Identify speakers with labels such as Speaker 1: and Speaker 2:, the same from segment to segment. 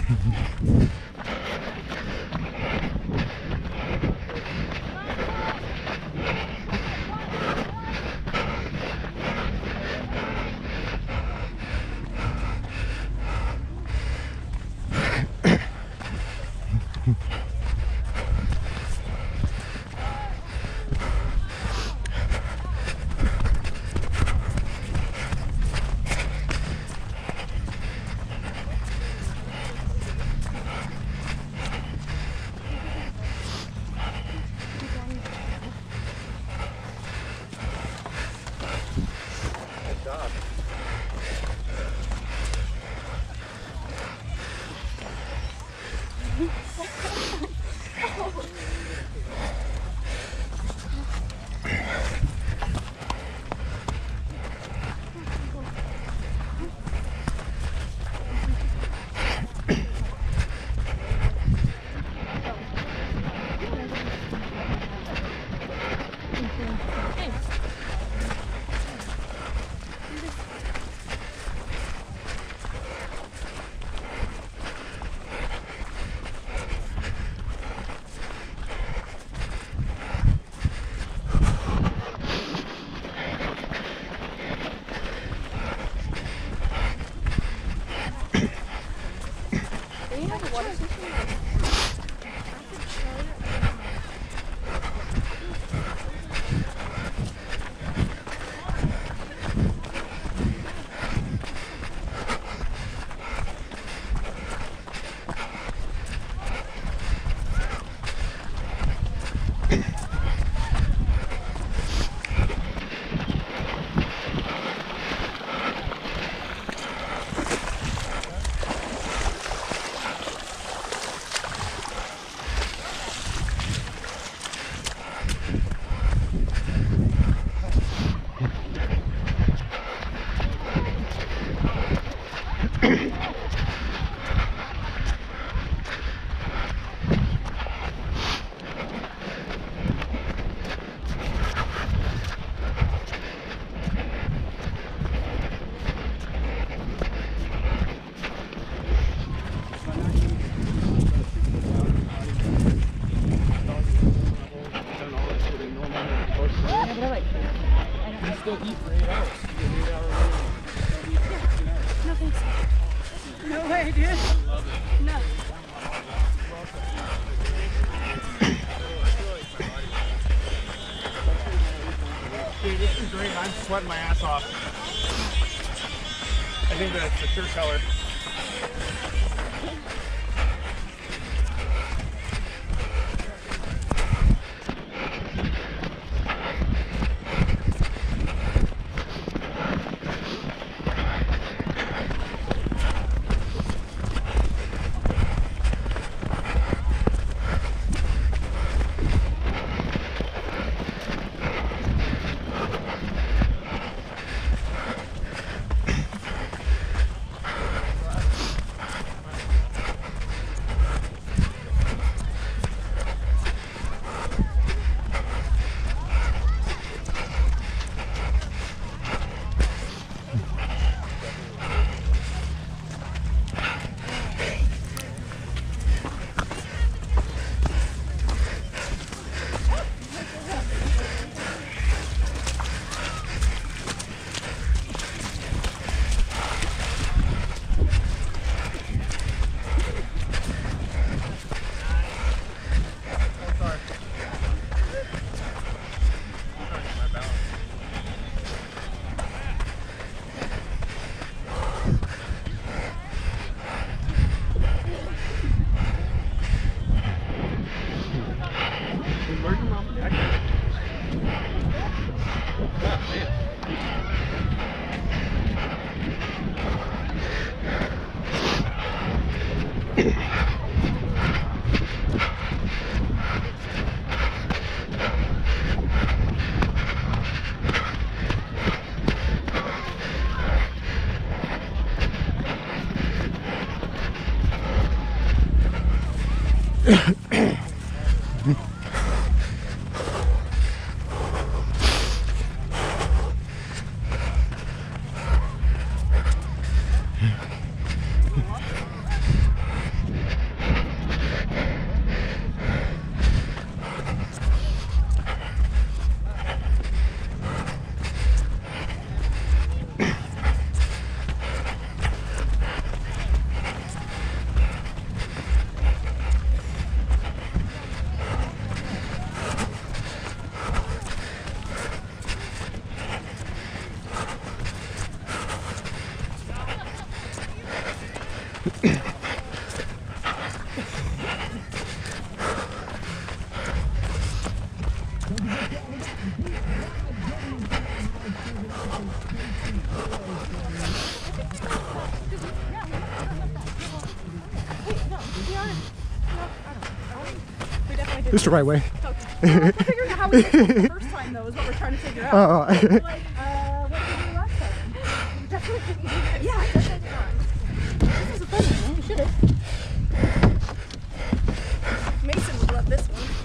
Speaker 1: Still eat for 8 hours.
Speaker 2: No thanks. No way, dude. No.
Speaker 1: Dude, this is great. I'm sweating my ass off. I think that's the shirt color.
Speaker 3: This is the right way.
Speaker 2: We're figuring out how we did it the first time, though, is what we're trying to figure out. Like, what did we do last time? We definitely didn't do this. Yeah, I definitely did. This is a fun one. We should have. Mason would love this one.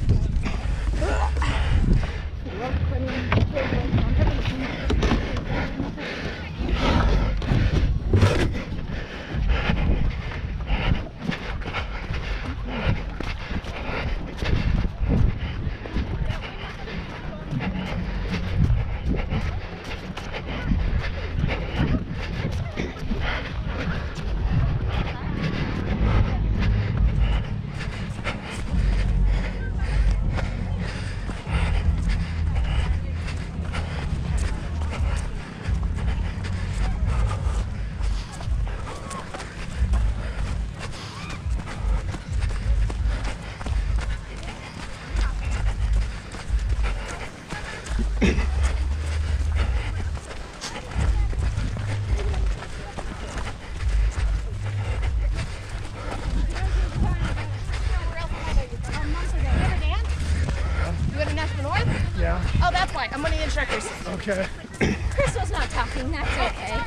Speaker 1: Yeah.
Speaker 2: Oh, that's why. I'm one of the instructors.
Speaker 1: Okay.
Speaker 2: Crystal's not talking. That's okay.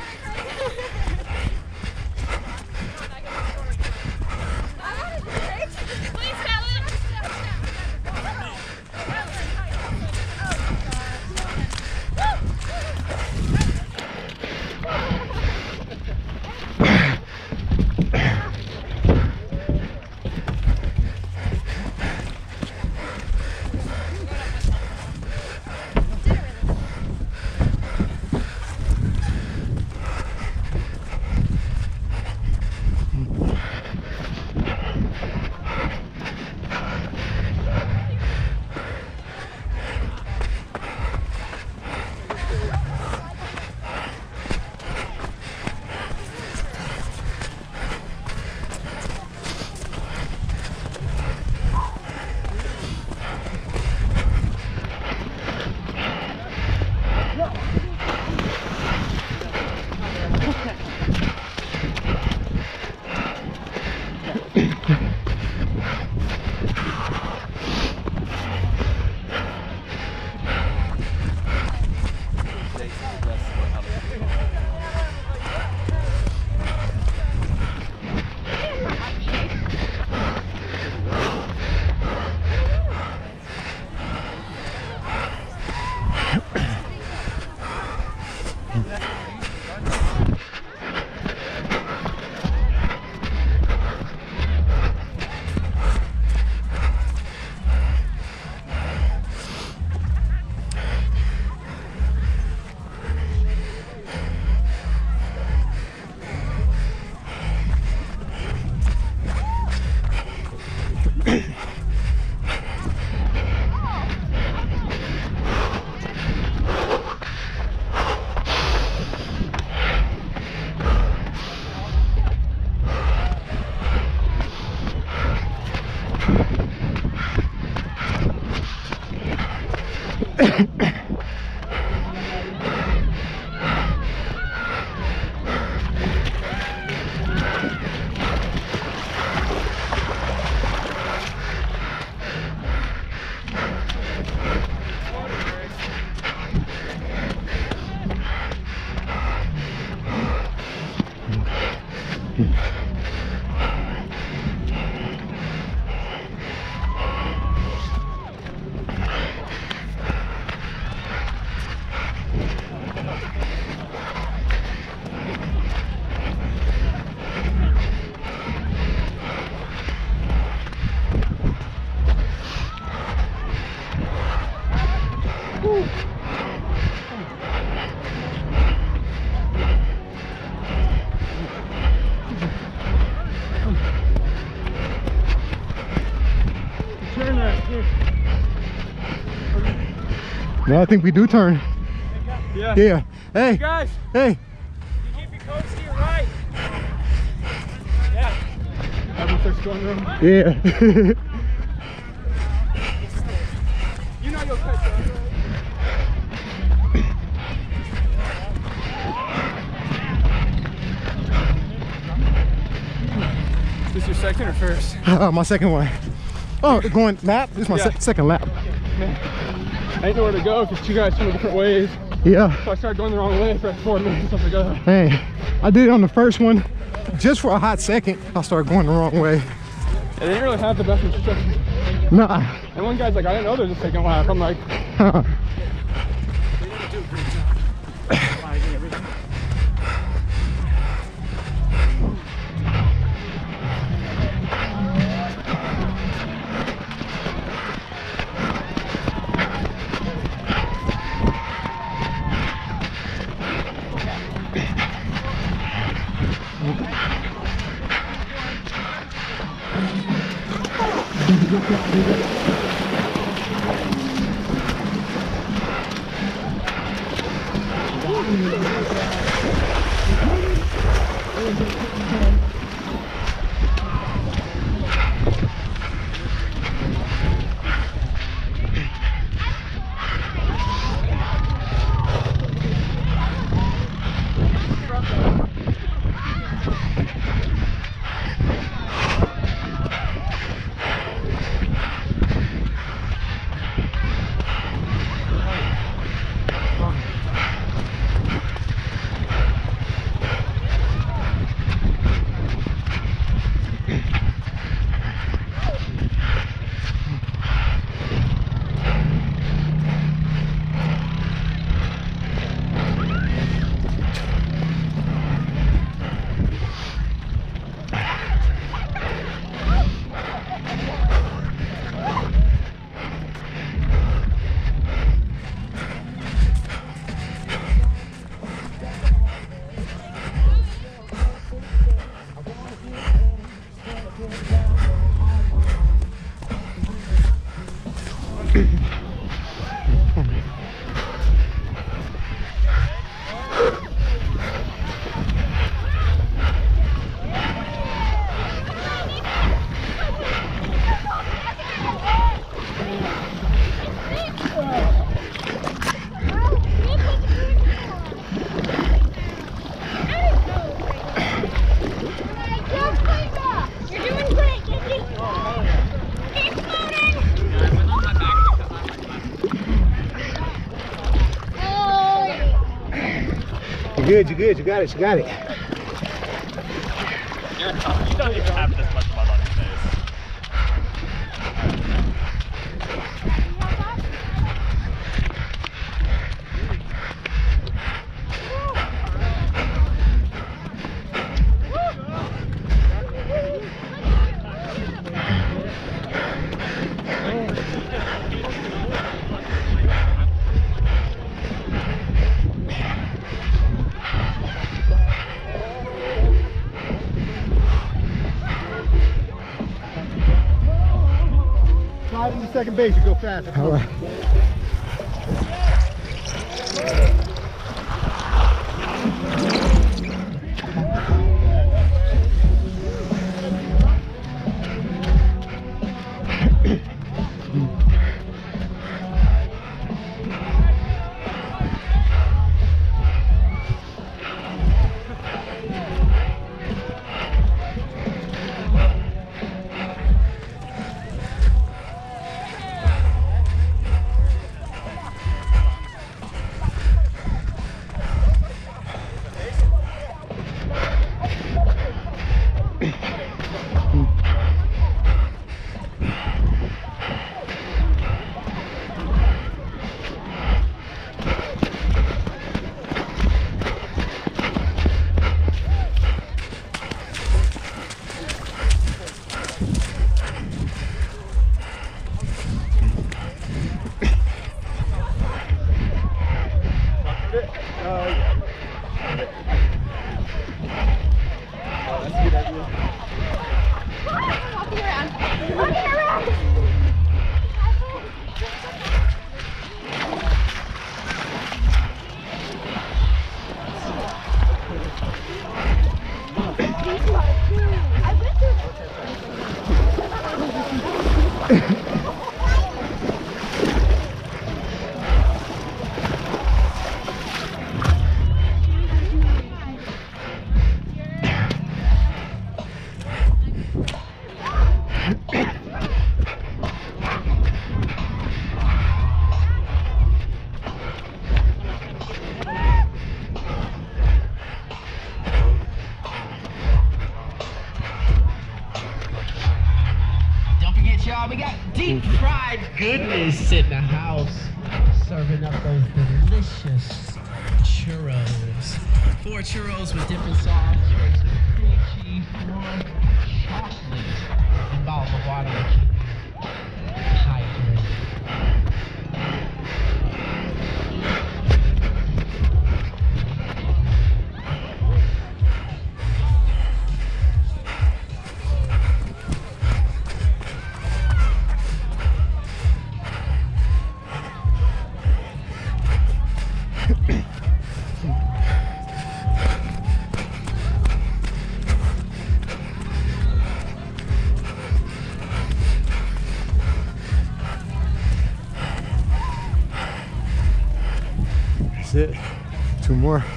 Speaker 3: No, I think we do turn.
Speaker 1: Yeah.
Speaker 3: Yeah. Hey.
Speaker 1: Guys.
Speaker 3: Hey.
Speaker 1: You keep your coats to your right. Yeah. going wrong.
Speaker 3: Yeah.
Speaker 1: You know you'll catch that, right? Is this your second or first?
Speaker 3: My second one. Oh, going lap? This is my second lap.
Speaker 1: Man, I didn't know where to go because you guys went different ways.
Speaker 3: Yeah.
Speaker 1: So I started going the wrong way for like 4 minutes. I was like, oh.
Speaker 3: Hey, I did it on the first one. Just for a hot second, I started going the wrong way.
Speaker 1: Yeah, they didn't really have the best instructions.
Speaker 3: Nah.
Speaker 1: And one guy's like, I didn't know there's a second lap. I'm like,
Speaker 3: You're good, you got it, you got it.
Speaker 4: You don't even have this much mud on your face.
Speaker 3: Slide into second base, you go faster. All right.
Speaker 5: Y'all, we got deep fried goodness in the house, serving up those delicious churros. 4 churros with different sauce, churros with cream cheese, warm chocolate, and bottle of water. Hydrate.
Speaker 3: That's it. 2 more.